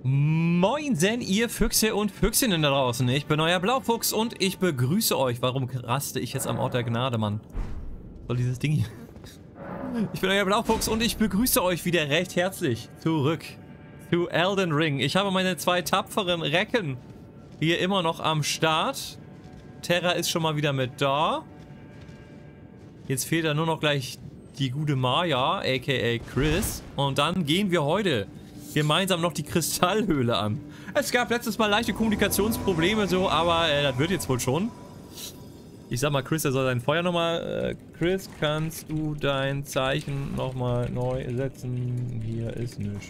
Moinsen, ihr Füchse und Füchsinnen da draußen. Ich bin euer Blaufuchs und ich begrüße euch. Warum raste ich jetzt am Ort der Gnade, Mann? Soll dieses Ding hier... Ich bin euer Blaufuchs und ich begrüße euch wieder recht herzlich zurück zu Elden Ring. Ich habe meine zwei tapferen Recken hier immer noch am Start. Terra ist schon mal wieder mit da. Jetzt fehlt da nur noch gleich die gute Maya, aka Chris. Und dann gehen wir heute gemeinsam noch die Kristallhöhle an. Es gab letztes Mal leichte Kommunikationsprobleme so, aber das wird jetzt wohl schon. Ich sag mal, Chris, er soll sein Feuer nochmal... Chris, kannst du dein Zeichen nochmal neu setzen? Hier ist nichts.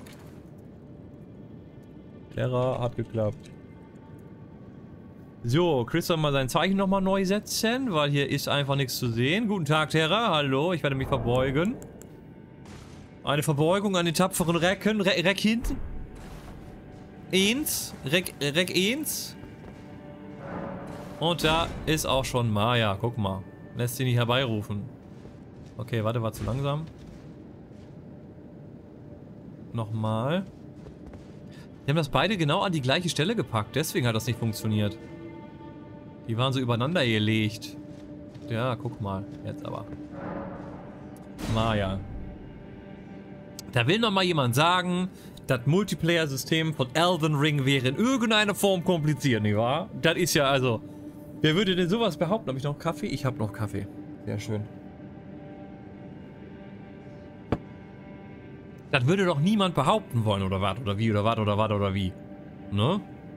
Terra hat geklappt. So, Chris soll mal sein Zeichen nochmal neu setzen, weil hier ist einfach nichts zu sehen. Guten Tag, Terra. Hallo, ich werde mich verbeugen. Eine Verbeugung an den tapferen Recken. Reck eins. Und da ist auch schon Maya. Guck mal. Lässt sie nicht herbeirufen. Okay, warte, war zu langsam. Nochmal. Die haben das beide genau an die gleiche Stelle gepackt. Deswegen hat das nicht funktioniert. Die waren so übereinander gelegt. Ja, guck mal. Jetzt aber. Maya. Da will noch mal jemand sagen, das Multiplayer-System von Elden Ring wäre in irgendeiner Form kompliziert, nicht wahr? Das ist ja also... Wer würde denn sowas behaupten? Habe ich noch Kaffee? Ich habe noch Kaffee. Sehr schön. Das würde doch niemand behaupten wollen, oder was? Oder wie? Oder was? Oder was? Oder wie? Ne?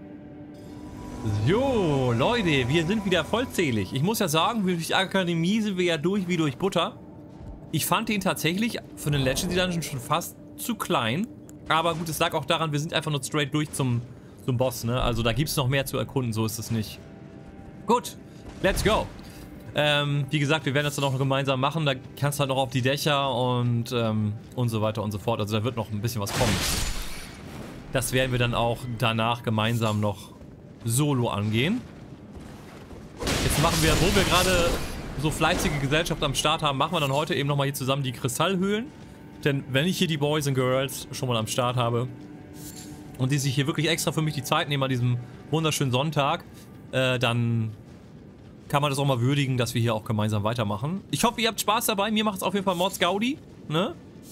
So, Leute, wir sind wieder vollzählig. Ich muss ja sagen, durch die Akademie sind wir ja durch wie durch Butter. Ich fand den tatsächlich für den Legendary Dungeon schon fast zu klein. Aber gut, es lag auch daran, wir sind einfach nur straight durch zum Boss, ne? Also da gibt es noch mehr zu erkunden, so ist es nicht. Gut, let's go. Wie gesagt, wir werden das dann auch noch gemeinsam machen. Da kannst du halt noch auf die Dächer und so weiter und so fort. Also da wird noch ein bisschen was kommen. Das werden wir dann auch danach gemeinsam noch solo angehen. Jetzt machen wir, wo wir gerade so fleißige Gesellschaft am Start haben, machen wir dann heute eben nochmal hier zusammen die Kristallhöhlen. Denn wenn ich hier die Boys and Girls schon mal am Start habe und die sich hier wirklich extra für mich die Zeit nehmen an diesem wunderschönen Sonntag, dann kann man das auch mal würdigen, dass wir hier auch gemeinsam weitermachen. Ich hoffe, ihr habt Spaß dabei. Mir macht es auf jeden Fall Mords Gaudi, ne?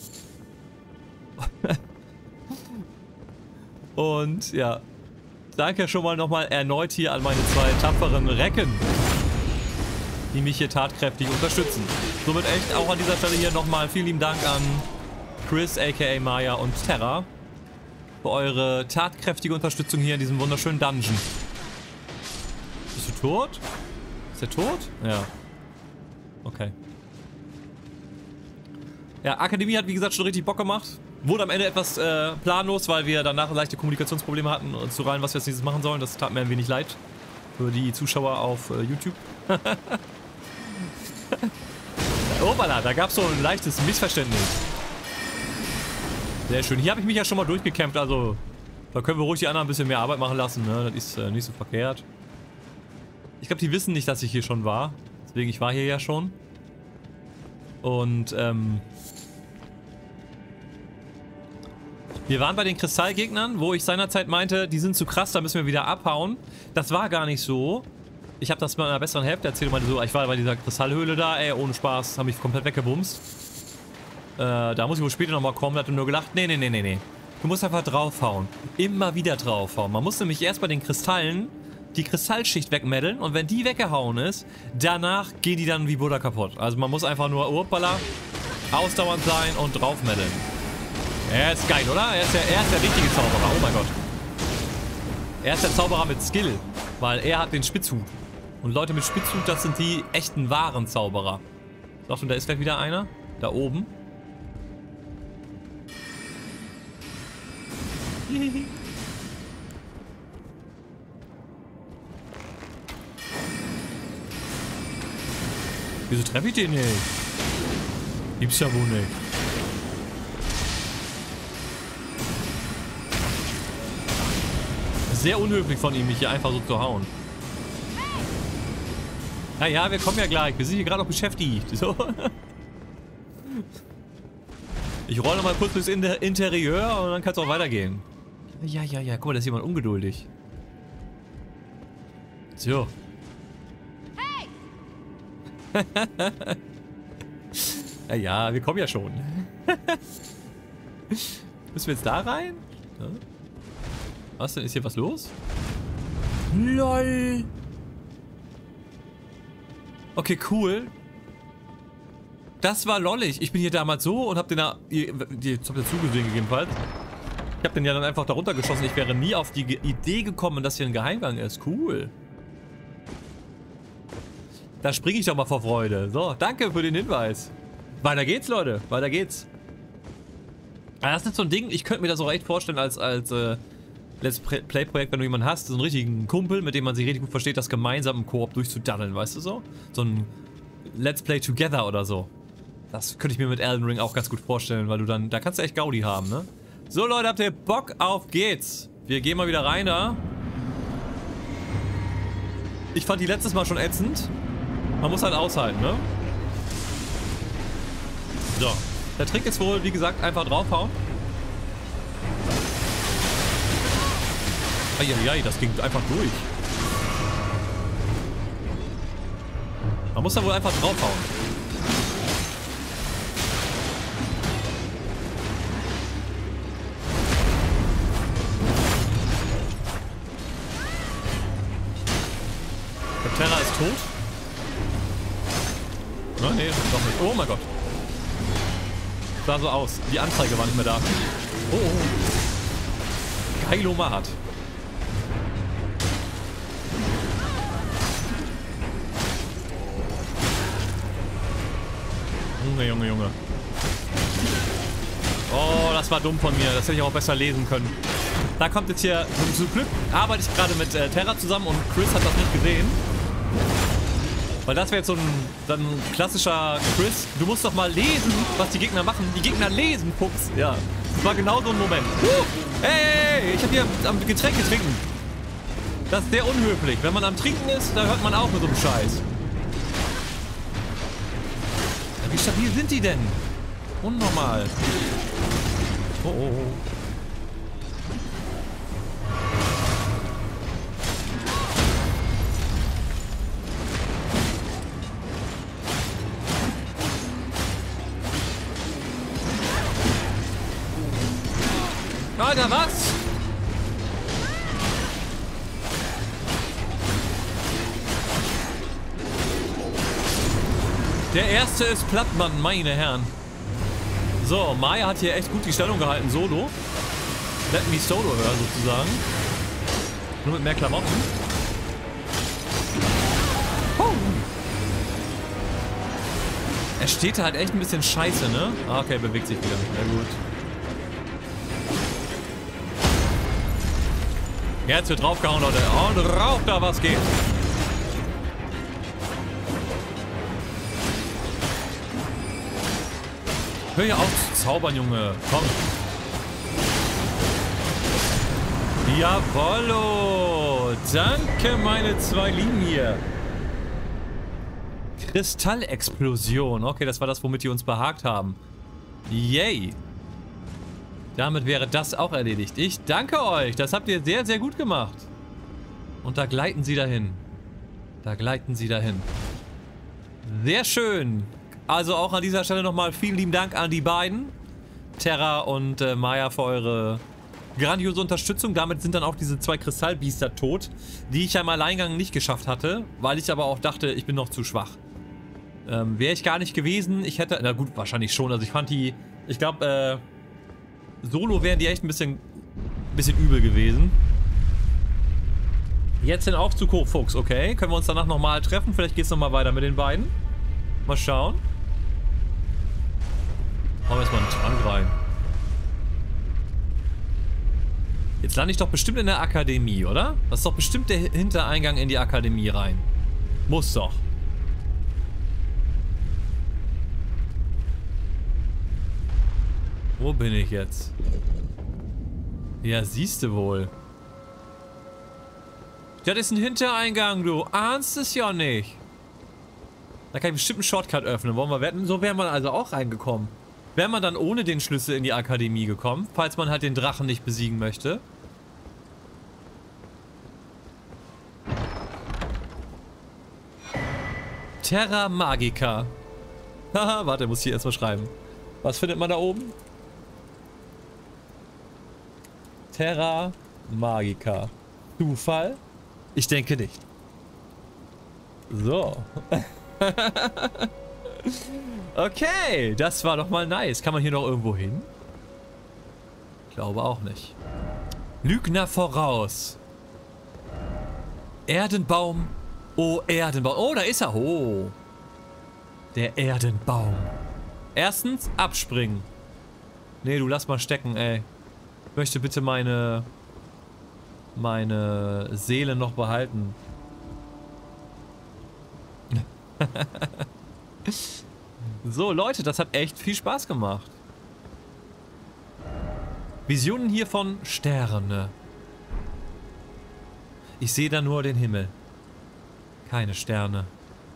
Und ja, danke schon mal nochmal erneut hier an meine zwei tapferen Recken, die mich hier tatkräftig unterstützen. Somit echt auch an dieser Stelle hier nochmal vielen lieben Dank an Chris, aka Maya und Terra für eure tatkräftige Unterstützung hier in diesem wunderschönen Dungeon. Bist du tot? Ist er tot? Ja. Okay. Ja, Akademie hat wie gesagt schon richtig Bock gemacht. Wurde am Ende etwas planlos, weil wir danach leichte Kommunikationsprobleme hatten und zu rein, was wir jetzt nächstes machen sollen. Das tat mir ein wenig leid für die Zuschauer auf YouTube. Opala, da gab es so ein leichtes Missverständnis. Sehr schön. Hier habe ich mich ja schon mal durchgekämpft, also da können wir ruhig die anderen ein bisschen mehr Arbeit machen lassen, ne? Das ist nicht so verkehrt. Ich glaube, die wissen nicht, dass ich hier schon war. Deswegen, ich war hier ja schon. Und, wir waren bei den Kristallgegnern, wo ich seinerzeit meinte, die sind zu krass, da müssen wir wieder abhauen. Das war gar nicht so. Ich habe das mal in einer besseren Hälfte erzählt und meinte so, ich war bei dieser Kristallhöhle da, ey, ohne Spaß, haben mich komplett weggebumst. Da muss ich wohl später nochmal kommen, da hat er nur gelacht, nee. Du musst einfach draufhauen. Immer wieder draufhauen. Man muss nämlich erst bei den Kristallen die Kristallschicht wegmeddeln und wenn die weggehauen ist, danach gehen die dann wie Butter kaputt. Also man muss einfach nur, uppala, ausdauernd sein und draufmeddeln. Er ist geil, oder? Er ist der richtige Zauberer, oh mein Gott. Er ist der Zauberer mit Skill, weil er hat den Spitzhut. Und Leute mit Spitzhut, das sind die echten, wahren Zauberer. Doch, und da ist gleich wieder einer. Da oben. Wieso treffe ich den nicht? Gibt's ja wohl nicht. Sehr unhöflich von ihm, mich hier einfach so zu hauen. Naja, wir kommen ja gleich. Wir sind hier gerade noch beschäftigt. So. Ich rolle mal kurz durchs Interieur und dann kann es auch weitergehen. Ja. Guck mal, da ist jemand ungeduldig. So. Hey! Ja, wir kommen ja schon. Müssen wir jetzt da rein? Ja. Was denn? Ist hier was los? LOL! Okay, cool. Das war lollig. Ich bin hier damals so und hab den da... Jetzt habt ihr zugesehen gegebenenfalls. Ich hab den ja dann einfach darunter geschossen. Ich wäre nie auf die Idee gekommen, dass hier ein Geheimgang ist. Cool. Da springe ich doch mal vor Freude. So, danke für den Hinweis. Weiter geht's, Leute. Weiter geht's. Das ist so ein Ding, ich könnte mir das auch echt vorstellen als Let's Play-Projekt, wenn du jemanden hast, so einen richtigen Kumpel, mit dem man sich richtig gut versteht, das gemeinsam im Koop durchzudaddeln, weißt du so? So ein Let's Play Together oder so. Das könnte ich mir mit Elden Ring auch ganz gut vorstellen, weil du dann, da kannst du echt Gaudi haben, ne? So Leute, habt ihr Bock? Auf geht's! Wir gehen mal wieder rein da. Ich fand die letztes Mal schon ätzend. Man muss halt aushalten, ne? So. Der Trick ist wohl, wie gesagt, einfach draufhauen. Eieiei, das ging einfach durch. Man muss da wohl einfach draufhauen. Der Terra ist tot. Na, nee, doch nicht. Oh mein Gott. Sah so aus. Die Anzeige war nicht mehr da. Oh, oh. Geilomat. Junge. Oh, das war dumm von mir. Das hätte ich auch besser lesen können. Da kommt jetzt hier, zum Glück arbeite ich gerade mit Terra zusammen und Chris hat das nicht gesehen. Weil das wäre jetzt so ein klassischer Chris. Du musst doch mal lesen, was die Gegner machen. Die Gegner lesen, Fuchs. Ja, das war genau so ein Moment. Hey, ich habe hier am Getränk trinken. Das ist sehr unhöflich. Wenn man am Trinken ist, da hört man auch mit so einem Scheiß. Ja, wie stabil sind die denn? Unnormal. Oh. Alter, was? Der erste ist Plattmann, meine Herren. So, Maya hat hier echt gut die Stellung gehalten, solo. Let me solo hören, sozusagen. Nur mit mehr Klamotten. Er steht da halt echt ein bisschen scheiße, ne? Ah, okay, bewegt sich wieder. Ja, gut. Jetzt wird draufgehauen, Leute. Und rauf da, was geht. Hör ja auf zu zaubern, Junge. Komm. Jawollo. Danke, meine zwei Lieben hier. Kristallexplosion. Okay, das war das, womit die uns behagt haben. Yay. Damit wäre das auch erledigt. Ich danke euch. Das habt ihr sehr, sehr gut gemacht. Und da gleiten sie dahin. Da gleiten sie dahin. Sehr schön. Also auch an dieser Stelle nochmal vielen lieben Dank an die beiden. Terra und Maya für eure grandiose Unterstützung. Damit sind dann auch diese zwei Kristallbiester tot, die ich ja im Alleingang nicht geschafft hatte, weil ich aber auch dachte, ich bin noch zu schwach. Wäre ich gar nicht gewesen. Ich hätte, na gut, wahrscheinlich schon. Also ich fand die, ich glaube, solo wären die echt ein bisschen übel gewesen. Jetzt den Aufzug hoch, Fuchs, okay. Können wir uns danach nochmal treffen? Vielleicht geht es nochmal weiter mit den beiden. Mal schauen. Machen wir erstmal einen Trank rein. Jetzt lande ich doch bestimmt in der Akademie, oder? Das ist doch bestimmt der Hintereingang in die Akademie rein. Muss doch. Wo bin ich jetzt? Ja, siehst du wohl. Das ist ein Hintereingang, du ahnst es ja nicht. Da kann ich bestimmt einen Shortcut öffnen. Wollen wir wetten? So wäre man also auch reingekommen. Wäre man dann ohne den Schlüssel in die Akademie gekommen, falls man halt den Drachen nicht besiegen möchte. Terra Magica. Haha, warte, muss ich hier erstmal schreiben. Was findet man da oben? Terra Magica. Zufall? Ich denke nicht. So. Okay, das war doch mal nice. Kann man hier noch irgendwo hin? Ich glaube auch nicht. Lügner voraus. Erdenbaum. Oh, Erdenbaum. Oh, da ist er. Oh. Der Erdenbaum. Erstens, abspringen. Nee, du lass mal stecken, ey. Ich möchte bitte meine Seele noch behalten. So, Leute, das hat echt viel Spaß gemacht. Visionen hier von Sterne. Ich sehe da nur den Himmel. Keine Sterne.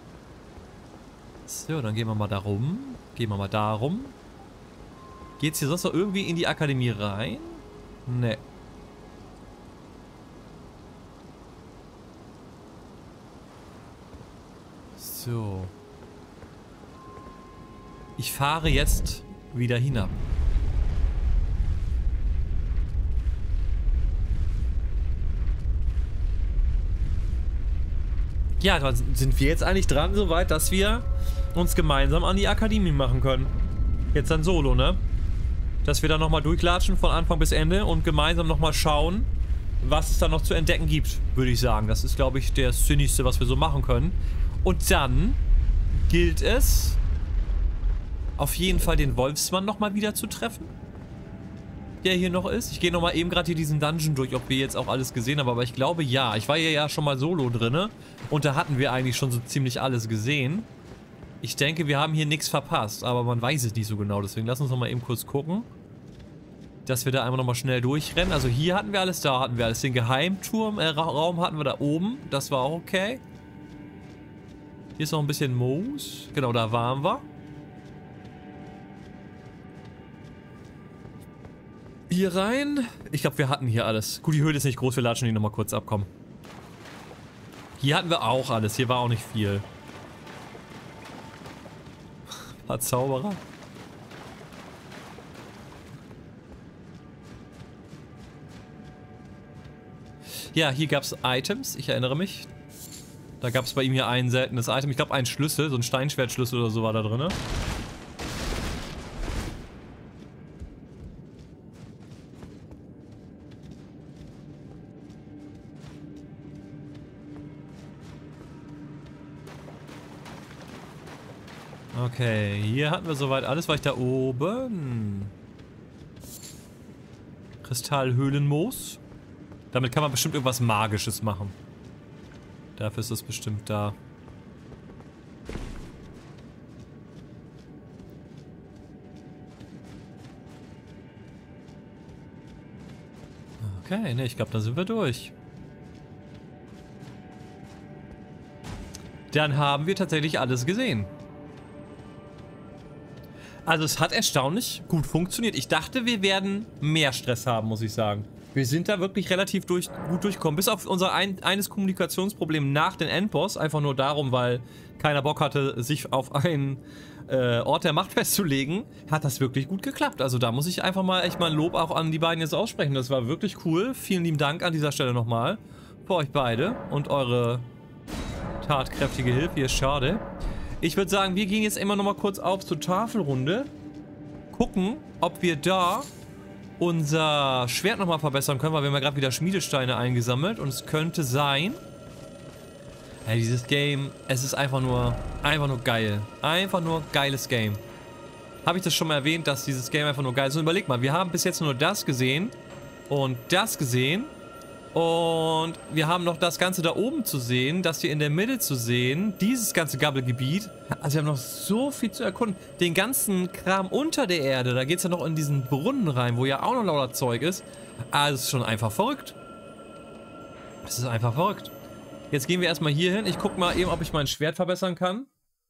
So, dann gehen wir mal da rum. Gehen wir mal da rum. Geht's hier sonst noch irgendwie in die Akademie rein? Ne. So. Ich fahre jetzt wieder hinab. Ja, dann sind wir jetzt eigentlich dran, soweit, dass wir uns gemeinsam an die Akademie machen können. Jetzt dann solo, ne? Dass wir dann nochmal durchlatschen von Anfang bis Ende und gemeinsam nochmal schauen, was es da noch zu entdecken gibt, würde ich sagen. Das ist, glaube ich, das Sinnigste, was wir so machen können. Und dann gilt es, auf jeden Fall den Wolfsmann nochmal wieder zu treffen. Der hier noch ist. Ich gehe nochmal eben gerade hier diesen Dungeon durch, ob wir jetzt auch alles gesehen haben. Aber ich glaube, ja. Ich war hier ja schon mal solo drinne. Und da hatten wir eigentlich schon so ziemlich alles gesehen. Ich denke, wir haben hier nichts verpasst. Aber man weiß es nicht so genau. Deswegen lass uns nochmal eben kurz gucken. Dass wir da einmal nochmal schnell durchrennen. Also hier hatten wir alles, da hatten wir alles. Den Geheimturm, Raum hatten wir da oben. Das war auch okay. Hier ist noch ein bisschen Moos. Genau, da waren wir. Hier rein. Ich glaube, wir hatten hier alles. Gut, die Höhle ist nicht groß. Wir latschen die nochmal kurz abkommen. Hier hatten wir auch alles. Hier war auch nicht viel. Ein paar Zauberer. Ja, hier gab es Items. Ich erinnere mich. Da gab es bei ihm hier ein seltenes Item. Ich glaube, ein Schlüssel. So ein Steinschwertschlüssel oder so war da drin. Okay, hier hatten wir soweit alles. War ich da oben? Kristallhöhlenmoos. Damit kann man bestimmt irgendwas Magisches machen. Dafür ist das bestimmt da. Okay, ne, ich glaube, da sind wir durch. Dann haben wir tatsächlich alles gesehen. Also es hat erstaunlich gut funktioniert. Ich dachte, wir werden mehr Stress haben, muss ich sagen. Wir sind da wirklich relativ gut durchgekommen. Bis auf unser eines Kommunikationsproblem nach den Endboss. Einfach nur darum, weil keiner Bock hatte, sich auf einen Ort der Macht festzulegen. Hat das wirklich gut geklappt. Also da muss ich einfach mal echt mal ein Lob auch an die beiden jetzt aussprechen. Das war wirklich cool. Vielen lieben Dank an dieser Stelle nochmal. Für euch beide und eure tatkräftige Hilfe. Hier ist schade. Ich würde sagen, wir gehen jetzt immer noch mal kurz auf zur Tafelrunde. Gucken, ob wir da unser Schwert noch mal verbessern können, weil wir haben ja gerade wieder Schmiedesteine eingesammelt. Und es könnte sein... Hey, dieses Game, es ist einfach nur geil. Einfach nur geiles Game. Habe ich das schon mal erwähnt, dass dieses Game einfach nur geil ist? Und überleg mal, wir haben bis jetzt nur das gesehen und das gesehen. Und wir haben noch das Ganze da oben zu sehen, das hier in der Mitte zu sehen, dieses ganze Gabbelgebiet. Also wir haben noch so viel zu erkunden. Den ganzen Kram unter der Erde, da geht es ja noch in diesen Brunnen rein, wo ja auch noch lauter Zeug ist. Also es ist schon einfach verrückt. Es ist einfach verrückt. Jetzt gehen wir erstmal hier hin. Ich gucke mal eben, ob ich mein Schwert verbessern kann.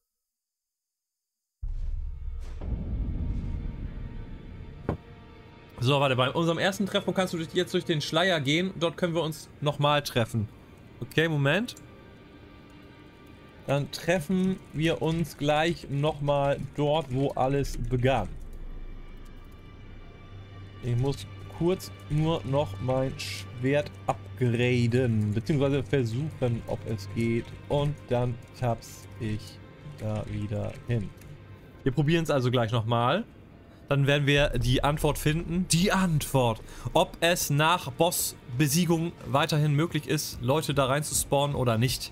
So, warte, bei unserem ersten Treffpunkt kannst du jetzt durch den Schleier gehen. Dort können wir uns nochmal treffen. Okay, Moment. Dann treffen wir uns gleich nochmal dort, wo alles begann. Ich muss kurz nur noch mein Schwert upgraden, beziehungsweise versuchen, ob es geht. Und dann taps ich da wieder hin. Wir probieren es also gleich nochmal. Dann werden wir die Antwort finden. Die Antwort. Ob es nach Bossbesiegung weiterhin möglich ist, Leute da rein zu spawnen oder nicht.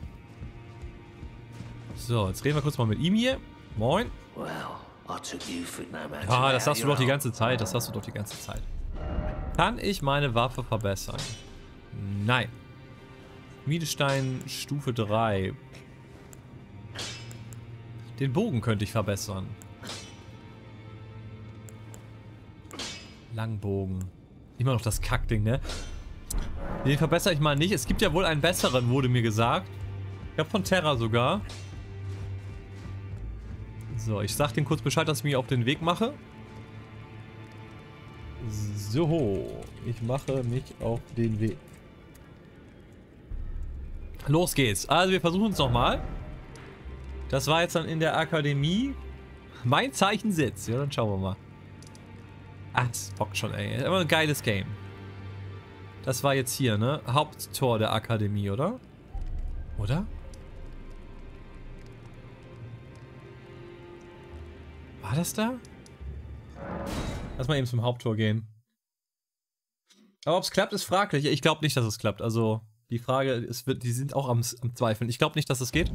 So, jetzt reden wir kurz mal mit ihm hier. Moin. Ja, das hast du doch die ganze Zeit. Das hast du doch die ganze Zeit. Kann ich meine Waffe verbessern? Nein. Schmiedestein Stufe 3. Den Bogen könnte ich verbessern. Langbogen. Immer noch das Kackding, ne? Den verbessere ich mal nicht. Es gibt ja wohl einen besseren, wurde mir gesagt. Ich glaube von Terra sogar. So, ich sag dem kurz Bescheid, dass ich mich auf den Weg mache. So, ich mache mich auf den Weg. Los geht's. Also wir versuchen es nochmal. Das war jetzt dann in der Akademie. Mein Zeichen sitzt. Ja, dann schauen wir mal. Ah, das bockt schon, ey. Aber ein geiles Game. Das war jetzt hier, ne? Haupttor der Akademie, oder? Oder? War das da? Lass mal eben zum Haupttor gehen. Aber ob es klappt, ist fraglich. Ich glaube nicht, dass es klappt. Also, die Frage, die sind auch am Zweifeln. Ich glaube nicht, dass es geht.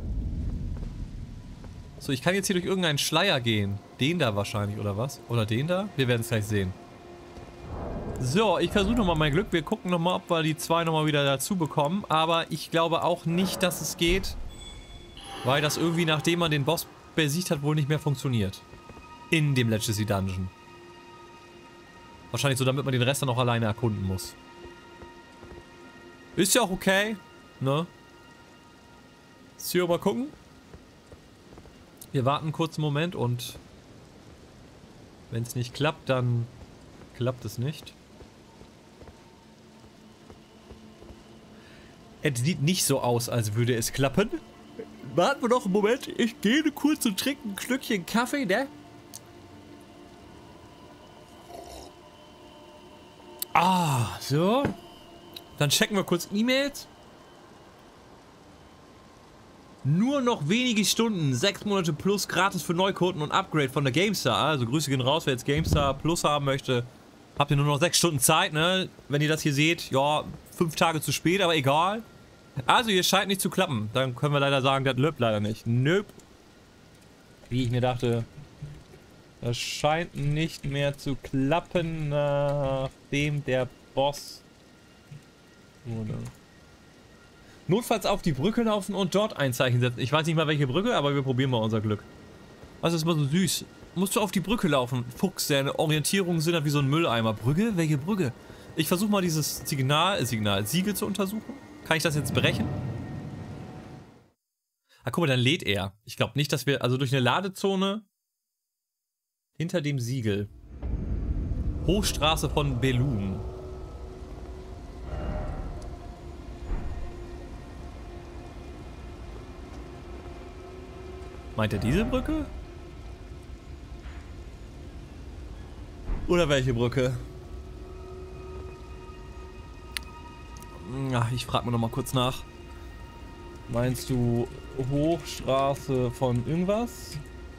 So, ich kann jetzt hier durch irgendeinen Schleier gehen. Den da wahrscheinlich, oder was? Oder den da? Wir werden es gleich sehen. So, ich versuche nochmal mein Glück. Wir gucken nochmal, ob wir die zwei nochmal wieder dazu bekommen. Aber ich glaube auch nicht, dass es geht. Weil das irgendwie, nachdem man den Boss besiegt hat, wohl nicht mehr funktioniert. In dem Legacy Dungeon. Wahrscheinlich so, damit man den Rest dann auch alleine erkunden muss. Ist ja auch okay, ne? So, mal gucken. Wir warten einen kurzen Moment und wenn es nicht klappt, dann klappt es nicht. Es sieht nicht so aus, als würde es klappen. Warten wir noch einen Moment. Ich gehe kurz und trinke ein Schlückchen Kaffee, ne? Ah, so. Dann checken wir kurz E-Mails. Nur noch wenige Stunden, 6 Monate plus gratis für Neukunden und Upgrade von der GameStar. Also Grüße gehen raus, wer jetzt GameStar Plus haben möchte. Habt ihr nur noch 6 Stunden Zeit, ne? Wenn ihr das hier seht, ja, 5 Tage zu spät, aber egal. Also, ihr scheint nicht zu klappen. Dann können wir leider sagen, das läuft leider nicht. Nöp. Wie ich mir dachte, das scheint nicht mehr zu klappen, nachdem der Boss wurde. Notfalls auf die Brücke laufen und dort ein Zeichen setzen. Ich weiß nicht mal welche Brücke, aber wir probieren mal unser Glück. Was ist mal so süß? Musst du auf die Brücke laufen. Fuchs, deine Orientierungen sind halt wie so ein Mülleimer. Brücke? Welche Brücke? Ich versuche mal dieses Siegel zu untersuchen. Kann ich das jetzt brechen? Ah, guck mal, dann lädt er. Ich glaube nicht, dass wir, also durch eine Ladezone hinter dem Siegel. Hochstraße von Belun. Meint er diese Brücke? Oder welche Brücke? Ach, ich frage mal noch mal kurz nach. Meinst du Hochstraße von irgendwas?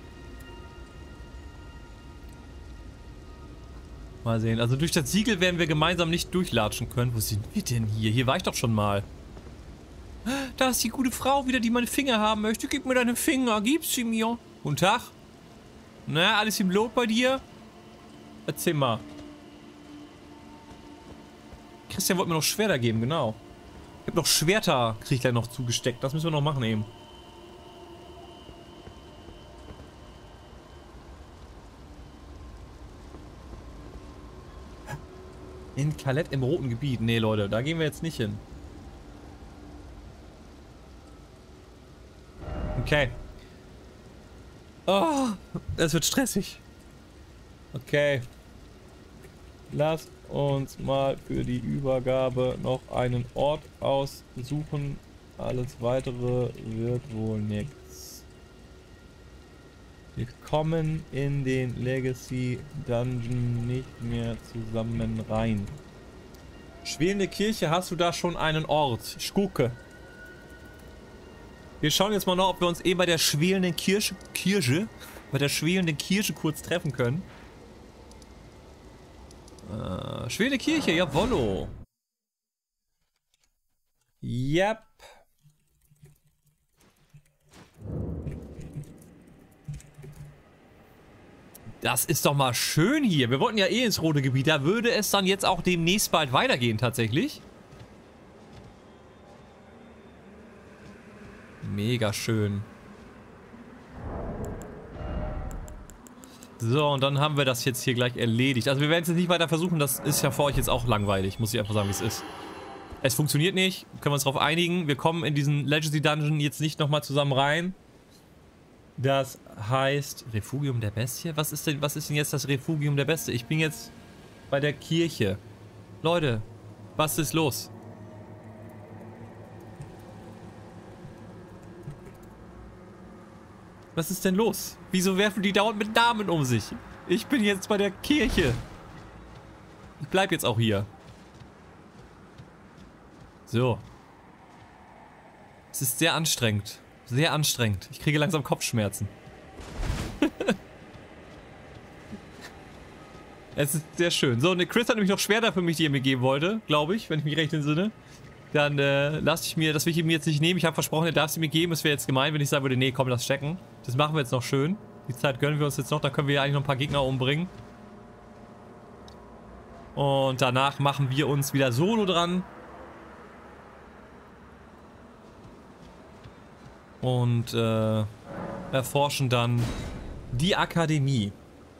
Mal sehen. Also durch das Siegel werden wir gemeinsam nicht durchlatschen können. Wo sind wir denn hier? Hier war ich doch schon mal. Da ist die gute Frau wieder, die meine Finger haben möchte. Gib mir deine Finger. Gib sie mir. Guten Tag. Na, alles im Lot bei dir? Erzähl mal. Christian wollte mir noch Schwerter geben, genau. Ich habe noch Schwerter, krieg ich gleich noch zugesteckt. Das müssen wir noch machen eben. In Kalett im roten Gebiet. Nee, Leute, da gehen wir jetzt nicht hin. Okay. Oh, es wird stressig. Okay. Lasst uns mal für die Übergabe noch einen Ort aussuchen, Alles weitere wird wohl nichts. Wir kommen in den Legacy Dungeon nicht mehr zusammen rein. Schwelende Kirche, hast du da schon einen Ort? Ich gucke. Wir schauen jetzt mal noch, ob wir uns eben bei der schwelenden Kirche kurz treffen können. Schwelende Kirche, jawollo. Yep. Das ist doch mal schön hier. Wir wollten ja eh ins rote Gebiet. Da würde es dann jetzt auch demnächst bald weitergehen, tatsächlich. Mega schön. So, und dann haben wir das jetzt hier gleich erledigt. Also wir werden es jetzt nicht weiter versuchen. Das ist ja für euch jetzt auch langweilig. Muss ich einfach sagen, wie es ist. Es funktioniert nicht. Können wir uns darauf einigen. Wir kommen in diesen Legacy Dungeon jetzt nicht nochmal zusammen rein. Das heißt Refugium der Bestie? Was ist denn jetzt das Refugium der Bestie? Ich bin jetzt bei der Kirche. Leute, was ist los? Was ist denn los? Wieso werfen die dauernd mit Namen um sich? Ich bin jetzt bei der Kirche. Ich bleib jetzt auch hier. So. Es ist sehr anstrengend. Sehr anstrengend. Ich kriege langsam Kopfschmerzen. Es ist sehr schön. So, und Chris hat nämlich noch Schwerter für mich, die er mir geben wollte, glaube ich, wenn ich mich recht entsinne. Dann lasse ich mir, das will ich ihm jetzt nicht nehmen. Ich habe versprochen, er darf sie mir geben. Es wäre jetzt gemein, wenn ich sagen würde, nee, komm, lass stecken. Das machen wir jetzt noch schön. Die Zeit gönnen wir uns jetzt noch. Da können wir ja eigentlich noch ein paar Gegner umbringen. Und danach machen wir uns wieder solo dran. Und erforschen dann die Akademie.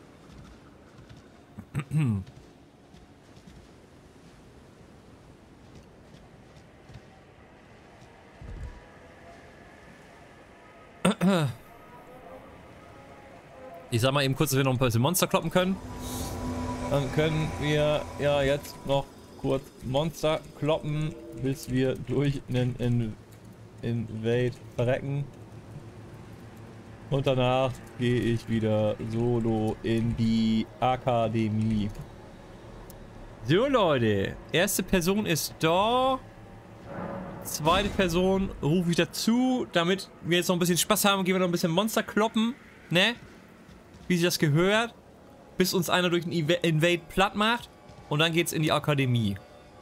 Ich sag mal eben kurz, dass wir noch ein bisschen Monster kloppen können. Dann können wir ja jetzt noch kurz Monster kloppen, bis wir durch einen Invade verrecken. Und danach gehe ich wieder solo in die Akademie. So Leute, erste Person ist da. Zweite Person rufe ich dazu, damit wir jetzt noch ein bisschen Spaß haben, gehen wir noch ein bisschen Monster kloppen, ne? Wie sich das gehört, bis uns einer durch den Invade platt macht und dann geht's in die Akademie.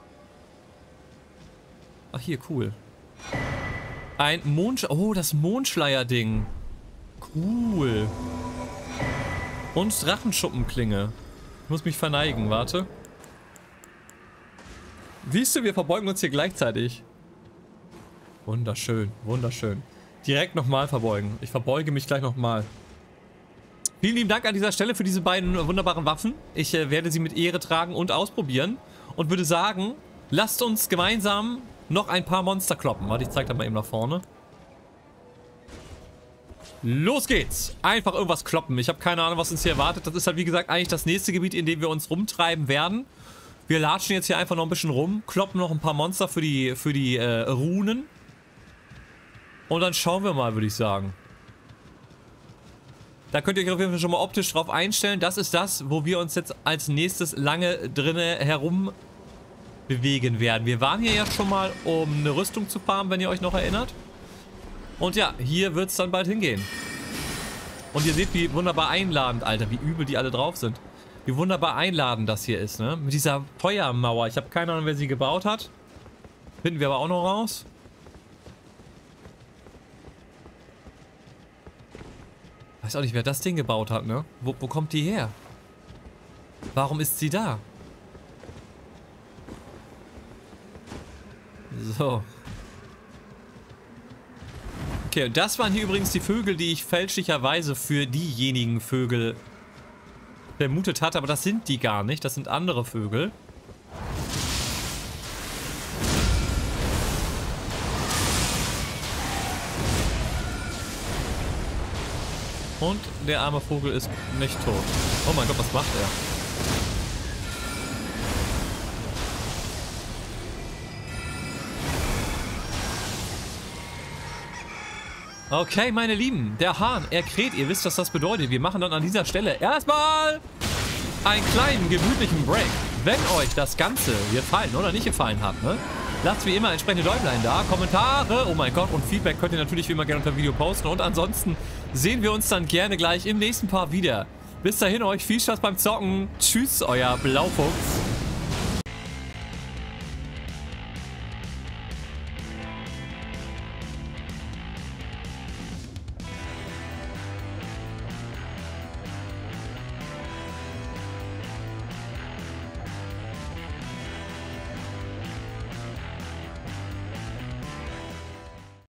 Ach hier, cool. Ein oh, das Mondschleier-Ding. Cool. Und Drachenschuppenklinge. Ich muss mich verneigen, warte. Siehst du, wir verbeugen uns hier gleichzeitig. Wunderschön, wunderschön. Direkt nochmal verbeugen. Ich verbeuge mich gleich nochmal. Vielen lieben Dank an dieser Stelle für diese beiden wunderbaren Waffen. Ich werde sie mit Ehre tragen und ausprobieren. Und würde sagen, lasst uns gemeinsam noch ein paar Monster kloppen. Warte, ich zeig das mal eben nach vorne. Los geht's! Einfach irgendwas kloppen. Ich habe keine Ahnung, was uns hier erwartet. Das ist halt, wie gesagt, eigentlich das nächste Gebiet, in dem wir uns rumtreiben werden. Wir latschen jetzt hier einfach noch ein bisschen rum, kloppen noch ein paar Monster für die Runen. Und dann schauen wir mal, würde ich sagen. Da könnt ihr euch auf jeden Fall schon mal optisch drauf einstellen. Das ist das, wo wir uns jetzt als nächstes lange drinne herum bewegen werden. Wir waren hier ja schon mal, um eine Rüstung zu farmen, wenn ihr euch noch erinnert. Und ja, hier wird es dann bald hingehen. Und ihr seht, wie wunderbar einladend, Alter, wie übel die alle drauf sind. Wie wunderbar einladend das hier ist, ne? Mit dieser Feuermauer. Ich habe keine Ahnung, wer sie gebaut hat. Finden wir aber auch noch raus. Weiß auch nicht, wer das Ding gebaut hat, ne? Wo kommt die her? Warum ist sie da? So. Okay, und das waren hier übrigens die Vögel, die ich fälschlicherweise für diejenigen Vögel vermutet hatte, aber das sind die gar nicht, das sind andere Vögel. Und der arme Vogel ist nicht tot. Oh mein Gott, was macht er? Okay, meine Lieben, der Hahn, er kräht, ihr wisst, was das bedeutet. Wir machen dann an dieser Stelle erstmal einen kleinen, gemütlichen Break. Wenn euch das Ganze gefallen oder nicht gefallen hat, ne? Lasst wie immer entsprechende Däumlein da, Kommentare, oh mein Gott, und Feedback könnt ihr natürlich wie immer gerne unter dem Video posten. Und ansonsten sehen wir uns dann gerne gleich im nächsten Part wieder. Bis dahin euch viel Spaß beim Zocken. Tschüss, euer Blaufuchs.